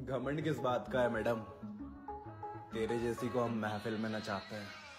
घमंड किस बात का है मैडम, तेरे जैसी को हम महफिल में नचाते हैं।